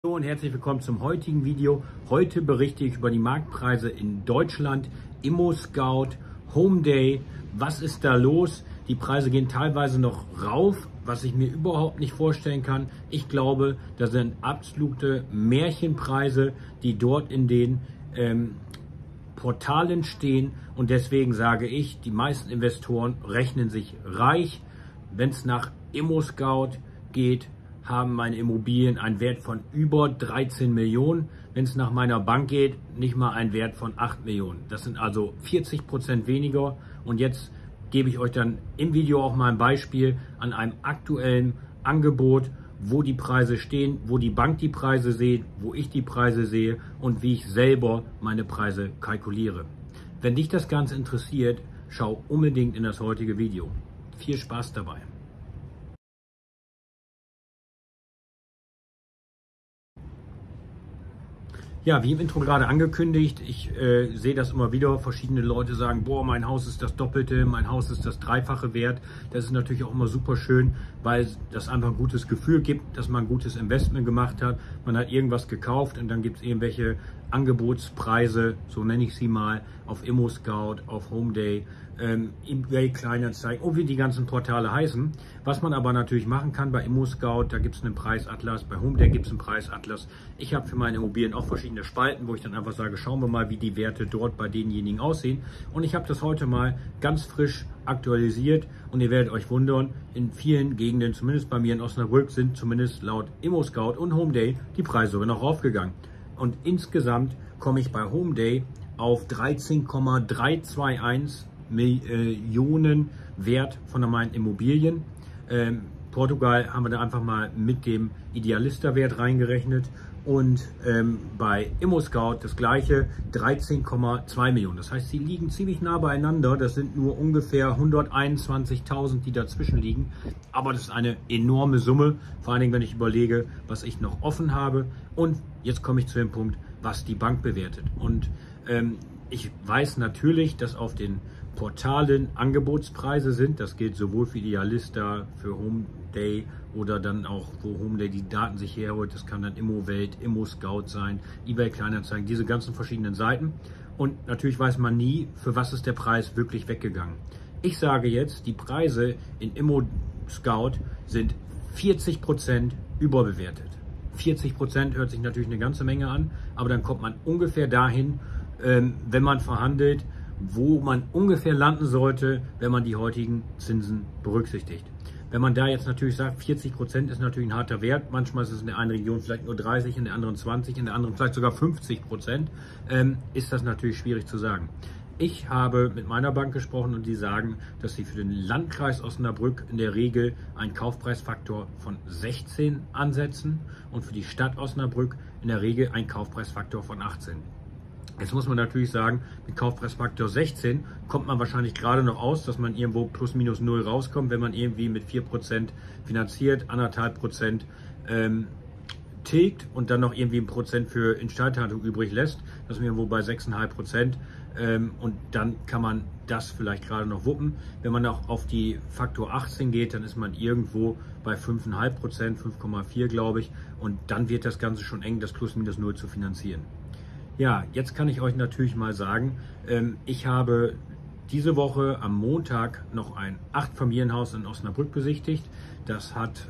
Hallo und herzlich willkommen zum heutigen Video. Heute berichte ich über die Marktpreise in Deutschland, ImmoScout, HomeDay. Was ist da los? Die Preise gehen teilweise noch rauf, was ich mir überhaupt nicht vorstellen kann. Ich glaube, das sind absolute Märchenpreise, die dort in den Portalen stehen. Und deswegen sage ich, die meisten Investoren rechnen sich reich. Wenn es nach ImmoScout geht, haben meine Immobilien einen Wert von über 13 Millionen. Wenn es nach meiner Bank geht, nicht mal einen Wert von 8 Millionen. Das sind also 40% weniger. Und jetzt gebe ich euch dann im Video auch mal ein Beispiel an einem aktuellen Angebot, wo die Preise stehen, wo die Bank die Preise sieht, wo ich die Preise sehe und wie ich selber meine Preise kalkuliere. Wenn dich das Ganze interessiert, schau unbedingt in das heutige Video. Viel Spaß dabei! Ja, wie im Intro gerade angekündigt, ich sehe das immer wieder, verschiedene Leute sagen, boah, mein Haus ist das Doppelte, mein Haus ist das Dreifache wert. Das ist natürlich auch immer super schön, weil das einfach ein gutes Gefühl gibt, dass man ein gutes Investment gemacht hat. Man hat irgendwas gekauft und dann gibt es irgendwelche Angebotspreise, so nenne ich sie mal, auf ImmoScout, auf HomeDay, eBay Kleinanzeigen und wie die ganzen Portale heißen. Was man aber natürlich machen kann bei ImmoScout, da gibt es einen Preisatlas, bei HomeDay gibt es einen Preisatlas. Ich habe für meine Immobilien auch verschiedene Spalten, wo ich dann einfach sage, schauen wir mal, wie die Werte dort bei denjenigen aussehen. Und ich habe das heute mal ganz frisch aktualisiert und ihr werdet euch wundern, in vielen Gegenden, zumindest bei mir in Osnabrück, sind zumindest laut ImmoScout und HomeDay die Preise sogar noch raufgegangen. Und insgesamt komme ich bei HomeDay auf 13,321 Millionen Wert von meinen Immobilien. Portugal haben wir da einfach mal mit dem Idealista-Wert reingerechnet und bei ImmoScout das gleiche, 13,2 Millionen. Das heißt, sie liegen ziemlich nah beieinander. Das sind nur ungefähr 121.000, die dazwischen liegen. Aber das ist eine enorme Summe, vor allen Dingen, wenn ich überlege, was ich noch offen habe. Und jetzt komme ich zu dem Punkt, was die Bank bewertet. Und ich weiß natürlich, dass auf den Portalen Angebotspreise sind. Das gilt sowohl für Idealista, für HomeDay oder dann auch, wo HomeDay die Daten sich herholt. Das kann dann ImmoWelt, ImmoScout sein, eBay Kleinanzeigen, diese ganzen verschiedenen Seiten. Und natürlich weiß man nie, für was ist der Preis wirklich weggegangen. Ich sage jetzt, die Preise in ImmoScout sind 40% überbewertet. 40% hört sich natürlich eine ganze Menge an, aber dann kommt man ungefähr dahin, wenn man verhandelt, wo man ungefähr landen sollte, wenn man die heutigen Zinsen berücksichtigt. Wenn man da jetzt natürlich sagt, 40% ist natürlich ein harter Wert, manchmal ist es in der einen Region vielleicht nur 30, in der anderen 20, in der anderen vielleicht sogar 50%, ist das natürlich schwierig zu sagen. Ich habe mit meiner Bank gesprochen und die sagen, dass sie für den Landkreis Osnabrück in der Regel einen Kaufpreisfaktor von 16 ansetzen und für die Stadt Osnabrück in der Regel einen Kaufpreisfaktor von 18. Jetzt muss man natürlich sagen, mit Kaufpreisfaktor 16 kommt man wahrscheinlich gerade noch aus, dass man irgendwo plus minus 0 rauskommt, wenn man irgendwie mit 4% finanziert, 1,5% tilgt und dann noch irgendwie 1% für Instandhaltung übrig lässt. Das sind wir irgendwo bei 6,5%. Und dann kann man das vielleicht gerade noch wuppen. Wenn man auch auf die Faktor 18 geht, dann ist man irgendwo bei 5,5%, 5,4 glaube ich. Und dann wird das Ganze schon eng, das plus minus 0 zu finanzieren. Ja, jetzt kann ich euch natürlich mal sagen, ich habe diese Woche am Montag noch ein 8-Familienhaus in Osnabrück besichtigt. Das hat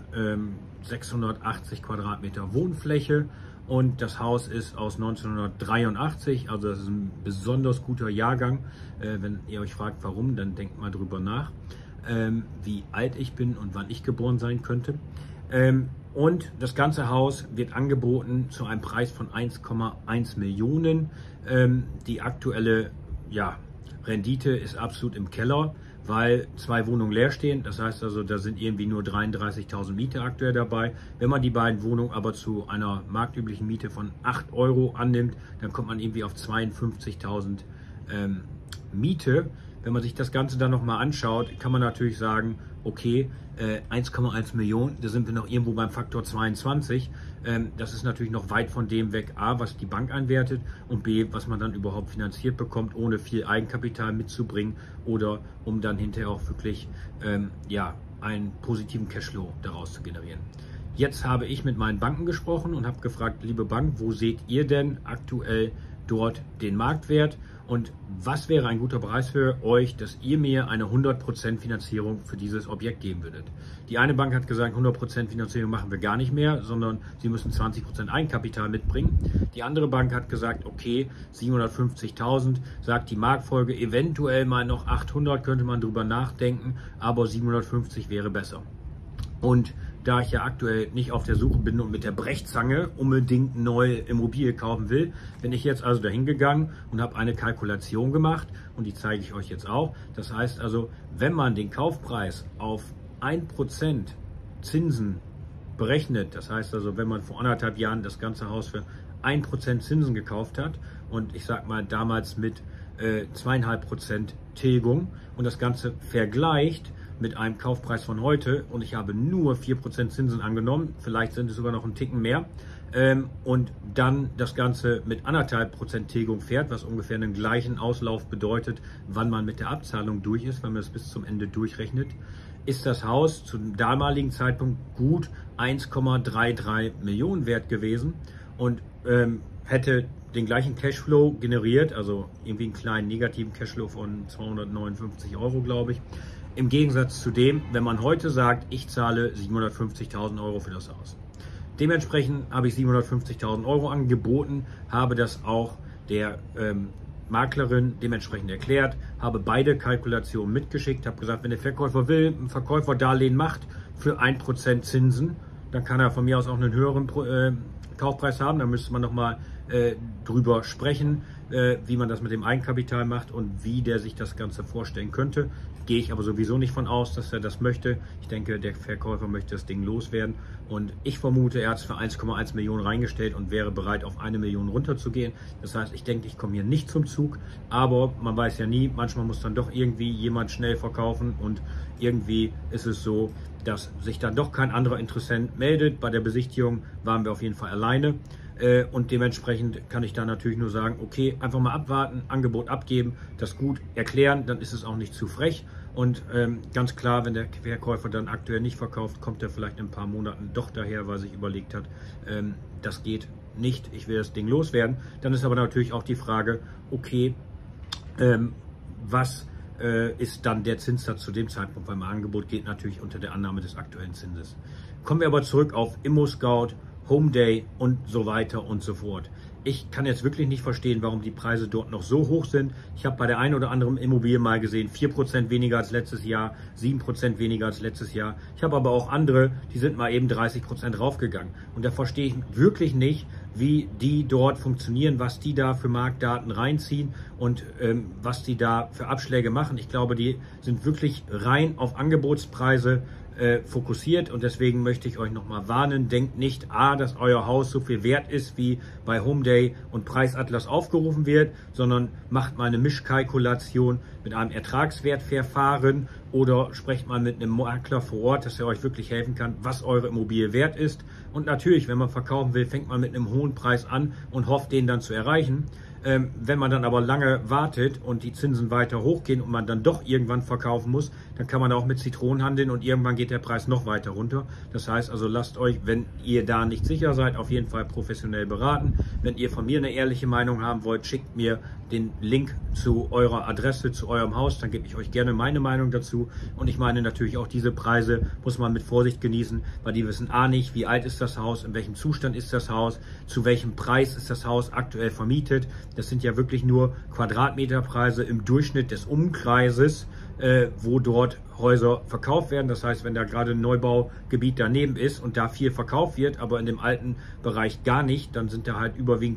680 Quadratmeter Wohnfläche und das Haus ist aus 1983, also das ist ein besonders guter Jahrgang. Wenn ihr euch fragt, warum, dann denkt mal drüber nach, wie alt ich bin und wann ich geboren sein könnte. Und das ganze Haus wird angeboten zu einem Preis von 1,1 Millionen. Die aktuelle Rendite ist absolut im Keller, weil 2 Wohnungen leer stehen. Das heißt also, da sind irgendwie nur 33.000 Miete aktuell dabei. Wenn man die beiden Wohnungen aber zu einer marktüblichen Miete von 8 Euro annimmt, dann kommt man irgendwie auf 52.000 Miete. Wenn man sich das Ganze dann nochmal anschaut, kann man natürlich sagen, okay, 1,1 Millionen, da sind wir noch irgendwo beim Faktor 22. Das ist natürlich noch weit von dem weg, A, was die Bank einwertet und B, was man dann überhaupt finanziert bekommt, ohne viel Eigenkapital mitzubringen oder um dann hinterher auch wirklich einen positiven Cashflow daraus zu generieren. Jetzt habe ich mit meinen Banken gesprochen und habe gefragt, liebe Bank, wo seht ihr denn aktuell dort den Marktwert und was wäre ein guter Preis für euch, dass ihr mir eine 100% Finanzierung für dieses Objekt geben würdet? Die eine Bank hat gesagt, 100% Finanzierung machen wir gar nicht mehr, sondern sie müssen 20% Eigenkapital mitbringen. Die andere Bank hat gesagt, okay, 750.000, sagt die Marktfolge, eventuell mal noch 800, könnte man drüber nachdenken, aber 750 wäre besser. Und da ich ja aktuell nicht auf der Suche bin und mit der Brechzange unbedingt eine neue Immobilie kaufen will, bin ich jetzt also dahin gegangen und habe eine Kalkulation gemacht und die zeige ich euch jetzt auch. Das heißt also, wenn man den Kaufpreis auf 1% Zinsen berechnet, das heißt also, wenn man vor 1,5 Jahren das ganze Haus für 1% Zinsen gekauft hat und ich sag mal damals mit 2,5% Tilgung und das Ganze vergleicht mit einem Kaufpreis von heute und ich habe nur 4% Zinsen angenommen, vielleicht sind es sogar noch einen Ticken mehr, und dann das Ganze mit 1,5% Tilgung fährt, was ungefähr einen gleichen Auslauf bedeutet, wann man mit der Abzahlung durch ist, wenn man das bis zum Ende durchrechnet, ist das Haus zum damaligen Zeitpunkt gut 1,33 Millionen wert gewesen und hätte den gleichen Cashflow generiert, also irgendwie einen kleinen negativen Cashflow von 259 Euro, glaube ich. Im Gegensatz zu dem, wenn man heute sagt, ich zahle 750.000 Euro für das Haus. Dementsprechend habe ich 750.000 Euro angeboten, habe das auch der Maklerin dementsprechend erklärt, habe beide Kalkulationen mitgeschickt, habe gesagt, wenn der Verkäufer will, ein Verkäuferdarlehen macht für 1% Zinsen, dann kann er von mir aus auch einen höheren Kaufpreis haben, da müsste man nochmal drüber sprechen, wie man das mit dem Eigenkapital macht und wie der sich das Ganze vorstellen könnte. Gehe ich aber sowieso nicht von aus, dass er das möchte. Ich denke, der Verkäufer möchte das Ding loswerden und ich vermute, er hat es für 1,1 Millionen reingestellt und wäre bereit, auf 1 Million runterzugehen. Das heißt, ich denke, ich komme hier nicht zum Zug, aber man weiß ja nie, manchmal muss dann doch irgendwie jemand schnell verkaufen und irgendwie ist es so, dass sich dann doch kein anderer Interessent meldet. Bei der Besichtigung waren wir auf jeden Fall alleine. Und dementsprechend kann ich da natürlich nur sagen, okay, einfach mal abwarten, Angebot abgeben, das gut erklären, dann ist es auch nicht zu frech. Und ganz klar, wenn der Verkäufer dann aktuell nicht verkauft, kommt er vielleicht in ein paar Monaten doch daher, weil er sich überlegt hat, das geht nicht, ich will das Ding loswerden. Dann ist aber natürlich auch die Frage, okay, was ist dann der Zinssatz zu dem Zeitpunkt, weil mein Angebot geht natürlich unter der Annahme des aktuellen Zinses. Kommen wir aber zurück auf ImmoScout, Homeday und so weiter und so fort. Ich kann jetzt wirklich nicht verstehen, warum die Preise dort noch so hoch sind. Ich habe bei der einen oder anderen Immobilie mal gesehen, 4% weniger als letztes Jahr, 7% weniger als letztes Jahr. Ich habe aber auch andere, die sind mal eben 30% raufgegangen. Und da verstehe ich wirklich nicht, wie die dort funktionieren, was die da für Marktdaten reinziehen und was die da für Abschläge machen. Ich glaube, die sind wirklich rein auf Angebotspreise fokussiert und deswegen möchte ich euch nochmal warnen, denkt nicht, dass euer Haus so viel wert ist, wie bei Homeday und Preisatlas aufgerufen wird, sondern macht mal eine Mischkalkulation mit einem Ertragswertverfahren oder sprecht mal mit einem Makler vor Ort, dass er euch wirklich helfen kann, was eure Immobilie wert ist. Und natürlich, wenn man verkaufen will, fängt man mit einem hohen Preis an und hofft, den dann zu erreichen. Wenn man dann aber lange wartet und die Zinsen weiter hochgehen und man dann doch irgendwann verkaufen muss, dann kann man auch mit Zitronen handeln und irgendwann geht der Preis noch weiter runter. Das heißt also, lasst euch, wenn ihr da nicht sicher seid, auf jeden Fall professionell beraten. Wenn ihr von mir eine ehrliche Meinung haben wollt, schickt mir den Link zu eurer Adresse, zu eurem Haus, dann gebe ich euch gerne meine Meinung dazu. Und ich meine natürlich auch, diese Preise muss man mit Vorsicht genießen, weil die wissen nicht, wie alt ist das Haus, in welchem Zustand ist das Haus, zu welchem Preis ist das Haus aktuell vermietet. Das sind ja wirklich nur Quadratmeterpreise im Durchschnitt des Umkreises, wo dort Häuser verkauft werden. Das heißt, wenn da gerade ein Neubaugebiet daneben ist und da viel verkauft wird, aber in dem alten Bereich gar nicht, dann sind da halt überwiegend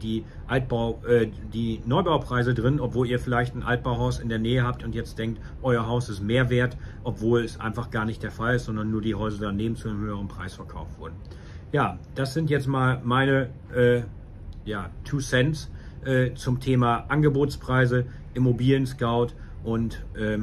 die Neubaupreise drin, obwohl ihr vielleicht ein Altbauhaus in der Nähe habt und jetzt denkt, euer Haus ist mehr wert, obwohl es einfach gar nicht der Fall ist, sondern nur die Häuser daneben zu einem höheren Preis verkauft wurden. Ja, das sind jetzt mal meine 2 Cents zum Thema Angebotspreise, Immobilien-Scout und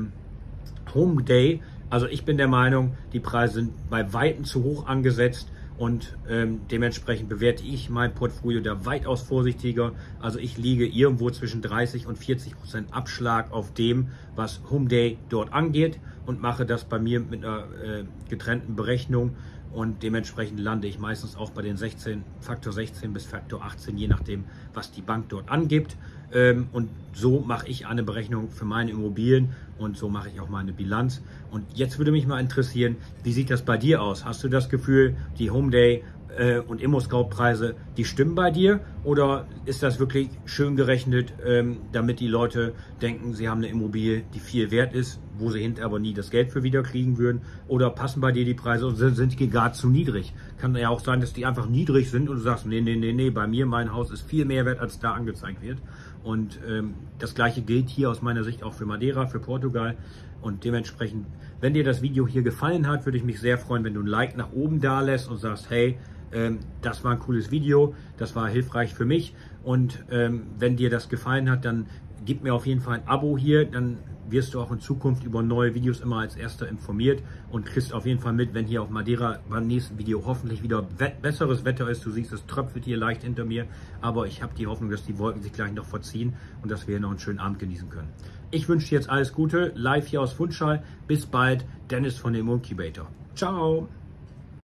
Homeday. Also ich bin der Meinung, die Preise sind bei Weitem zu hoch angesetzt und dementsprechend bewerte ich mein Portfolio da weitaus vorsichtiger. Also ich liege irgendwo zwischen 30 und 40% Abschlag auf dem, was Homeday dort angeht und mache das bei mir mit einer getrennten Berechnung und dementsprechend lande ich meistens auch bei den Faktor 16 bis Faktor 18, je nachdem, was die Bank dort angibt. Und so mache ich eine Berechnung für meine Immobilien und so mache ich auch meine Bilanz. Und jetzt würde mich mal interessieren, wie sieht das bei dir aus? Hast du das Gefühl, die Homeday und ImmoScout-Preise, die stimmen bei dir? Oder ist das wirklich schön gerechnet, damit die Leute denken, sie haben eine Immobilie, die viel wert ist, wo sie hinterher aber nie das Geld für wieder kriegen würden? Oder passen bei dir die Preise und sind die gar zu niedrig? Kann ja auch sein, dass die einfach niedrig sind und du sagst, nee, bei mir, mein Haus ist viel mehr wert, als da angezeigt wird. Und das Gleiche gilt hier aus meiner Sicht auch für Madeira, für Portugal. Und dementsprechend, wenn dir das Video hier gefallen hat, würde ich mich sehr freuen, wenn du ein Like nach oben da lässt und sagst, hey, das war ein cooles Video, das war hilfreich für mich. Und wenn dir das gefallen hat, dann gib mir auf jeden Fall ein Abo hier, dann wirst du auch in Zukunft über neue Videos immer als Erster informiert und kriegst auf jeden Fall mit, wenn hier auf Madeira beim nächsten Video hoffentlich wieder besseres Wetter ist. Du siehst, es tröpfelt hier leicht hinter mir, aber ich habe die Hoffnung, dass die Wolken sich gleich noch verziehen und dass wir noch einen schönen Abend genießen können. Ich wünsche dir jetzt alles Gute, live hier aus Funchal. Bis bald, Dennis von dem Incubator. Ciao!